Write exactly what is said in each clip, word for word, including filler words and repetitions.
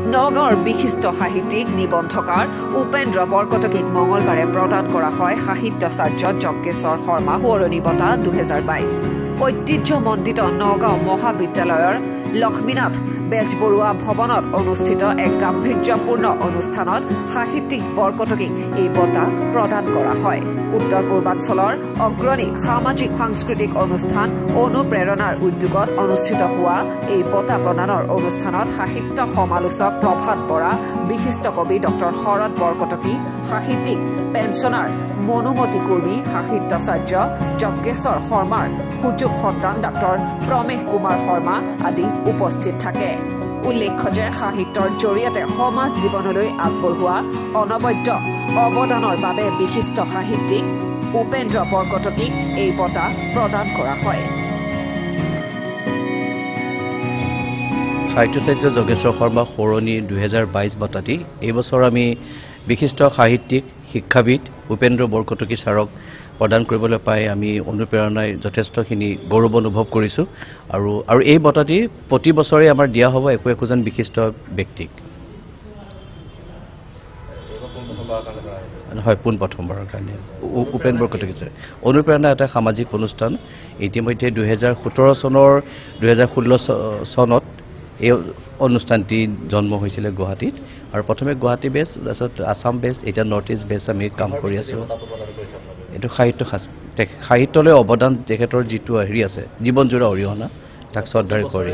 নগাঁৱৰ বিশিষ্ট সাহিত্যিক নিবন্ধকাৰ উপেন্দ্ৰ বৰকটকীক মঙলবাৰে প্ৰদান কৰা হয় সাহিত্যাচাৰ্য যজ্ঞেশ্বৰ শৰ্মা সোঁৱৰণী বঁটা দুহেজাৰ বাইশ ঐতিহ্যমণ্ডিত নগাঁও মহাবিদ্যালয়ৰ লক্ষ্মীনাথ বেজবৰুৱা ভৱনত অনুষ্ঠিত এক গাম্ভীৰ্যপূৰ্ণ অনুষ্ঠানত সাহিত্যিক বৰকটকীক এই বঁটা প্ৰদান কৰা হয় উত্তৰ পূৰ্বাঞ্চলৰ অগ্ৰণী সামাজিক সাংস্কৃতিক অনুষ্ঠান অনুপ্ৰেৰণাৰ উদ্যোগত অনুষ্ঠিত হোৱা এই বঁটা প্ৰদানৰ অনুষ্ঠানত সাহিত্য সমালোচক প্ৰভাত বৰা বিশিষ্ট কবি ডক্টৰ শৰৎ বৰকটকী সাহিত্যিক পেঞ্চনাৰ মনুমতি কৰ্মী সাহিত্যাচাৰ্য যজ্ঞেশ্বৰ শৰ্মাৰ সুযোগ সন্তান ডক্টৰ প্ৰমেশ কুমাৰ শৰ্মা আদি উপস্থিত থাকে উল্লেখ্য যে সাহিত্যৰ জৰিয়তে সমাজ জীৱনলৈ আগবঢ়োৱা অনবদ্য অৱদানৰ বাবে বিশিষ্ট সাহিত্যিক উপেন্দ্ৰ বৰকটকীক এই বঁটা প্ৰদান কৰা হয় সাহিত্যাচাৰ্য যজ্ঞেশ্বৰ শৰ্মা সোঁৱৰণী দুহেজাৰ বাইশ বঁটাটি এই বছৰ আমি বিশিষ্ট সাহিত্যিক শিক্ষাবিদ উপেন্দ্ৰ বৰকটকী ছাৰক প্ৰদান কৰিবলৈ পাই আমি অনুপ্ৰেৰণাই যথেষ্টখিনি গৌৰৱ অনুভৱ কৰিছোঁ আৰু আৰু এই বঁটাটি প্ৰতি বছৰে আমাৰ দিয়া হ'ব একো একোজন বিশিষ্ট ব্যক্তিক হয় পোন প্ৰথমবাৰৰ কাৰণে উপেন্দ্ৰ বৰকটকী ছাৰ অনুপ্ৰেৰণা এটা সামাজিক অনুষ্ঠান ইতিমধ্যে দুহেজাৰ সোতৰ চনৰ দুহেজাৰ ষোল্ল চনত এই অনুষ্ঠানটি জন্ম হৈছিলে গুৱাহাটীত আৰু প্ৰথমে গুৱাহাটী বেছ তাৰপিছত আছাম বেছ এতিয়া নৰ্থ ইষ্ট বেছ আমি কাম কৰি আছোঁ এইটো সাহিত্য সাহিত্যলৈ অৱদান তেখেতৰ যিটো হেৰি আছে জীৱনজোৰা অৰিহণা তাক শ্ৰদ্ধাৰে কৰি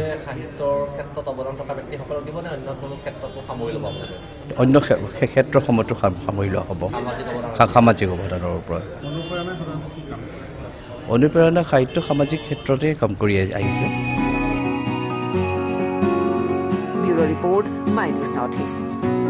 অন্য ক্ষেত্ৰৰ সময়তো সামৰি লোৱা হ'ব সামাজিক অৱদানৰ ওপৰত অনুপ্ৰেৰণা সাহিত্য সামাজিক ক্ষেত্ৰতে কাম কৰি আহিছে Report, My News Northeast.